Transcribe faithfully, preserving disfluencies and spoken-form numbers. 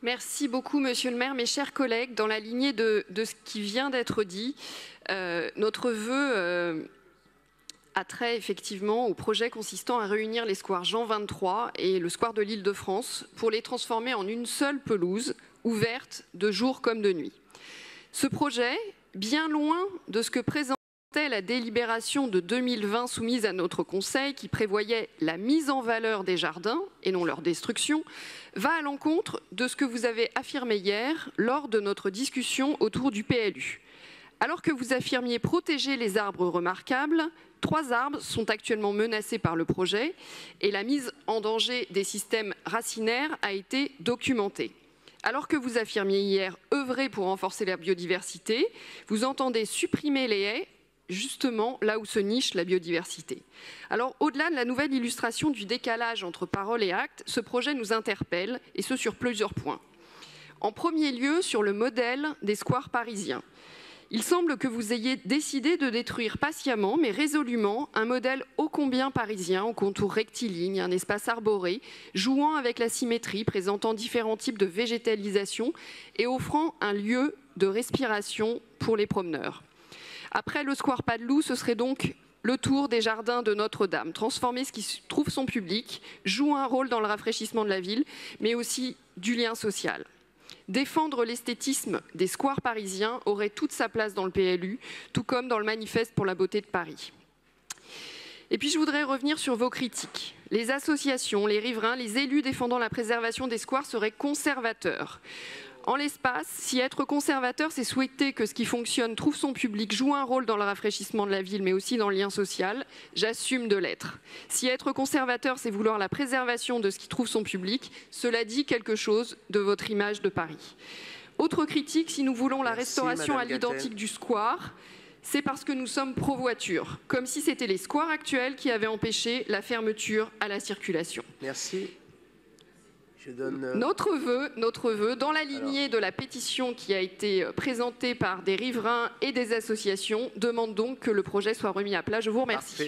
Merci beaucoup, Monsieur le maire. Mes chers collègues, dans la lignée de, de ce qui vient d'être dit, euh, notre vœu euh, a trait effectivement au projet consistant à réunir les squares Jean vingt-trois et le square de l'Île-de-France pour les transformer en une seule pelouse ouverte de jour comme de nuit. Ce projet, bien loin de ce que présentait la délibération de deux mille vingt soumise à notre Conseil qui prévoyait la mise en valeur des jardins et non leur destruction, va à l'encontre de ce que vous avez affirmé hier lors de notre discussion autour du P L U. Alors que vous affirmiez protéger les arbres remarquables, trois arbres sont actuellement menacés par le projet et la mise en danger des systèmes racinaires a été documentée. Alors que vous affirmiez hier œuvrer pour renforcer la biodiversité, vous entendez supprimer les haies justement là où se niche la biodiversité. Alors, au-delà de la nouvelle illustration du décalage entre parole et acte, ce projet nous interpelle, et ce sur plusieurs points. En premier lieu, sur le modèle des squares parisiens. Il semble que vous ayez décidé de détruire patiemment, mais résolument, un modèle ô combien parisien, aux contours rectilignes, un espace arboré, jouant avec la symétrie, présentant différents types de végétalisation et offrant un lieu de respiration pour les promeneurs. Après le square Padeloup, ce serait donc le tour des jardins de Notre-Dame. Transformer ce qui trouve son public, joue un rôle dans le rafraîchissement de la ville, mais aussi du lien social. Défendre l'esthétisme des squares parisiens aurait toute sa place dans le P L U, tout comme dans le manifeste pour la beauté de Paris. Et puis je voudrais revenir sur vos critiques. Les associations, les riverains, les élus défendant la préservation des squares seraient conservateurs. En l'espace, si être conservateur, c'est souhaiter que ce qui fonctionne trouve son public, joue un rôle dans le rafraîchissement de la ville, mais aussi dans le lien social, j'assume de l'être. Si être conservateur, c'est vouloir la préservation de ce qui trouve son public, cela dit quelque chose de votre image de Paris. Autre critique, si nous voulons la Merci, restauration Madame à l'identique du square, c'est parce que nous sommes pro-voiture, comme si c'était les squares actuels qui avaient empêché la fermeture à la circulation. Merci. Je donne... Notre vœu, notre vœu, dans la lignée Alors... de la pétition qui a été présentée par des riverains et des associations, demande donc que le projet soit remis à plat. Je vous remercie. Parfait.